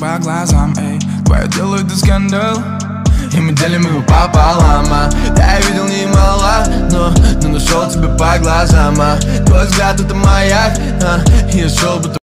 по глазам, эй. Твое дело это скандал, и мы делим его пополам, Я видел немало, но нашел тебя по глазам, Твой взгляд это маяк, и я шел будто